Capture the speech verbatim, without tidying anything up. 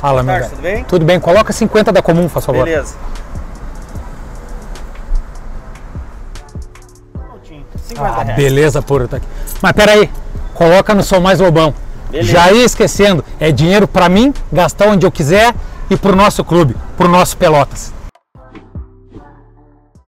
Fala, meu velho. Tudo bem? Tudo bem. Coloca cinquenta da comum, por favor. Beleza. cinquenta Ah, reais. beleza, pura. Tá aqui. Mas peraí, coloca no Sou Mais Lobão. Beleza. Já ia esquecendo, é dinheiro pra mim, gastar onde eu quiser e pro nosso clube, pro nosso Pelotas.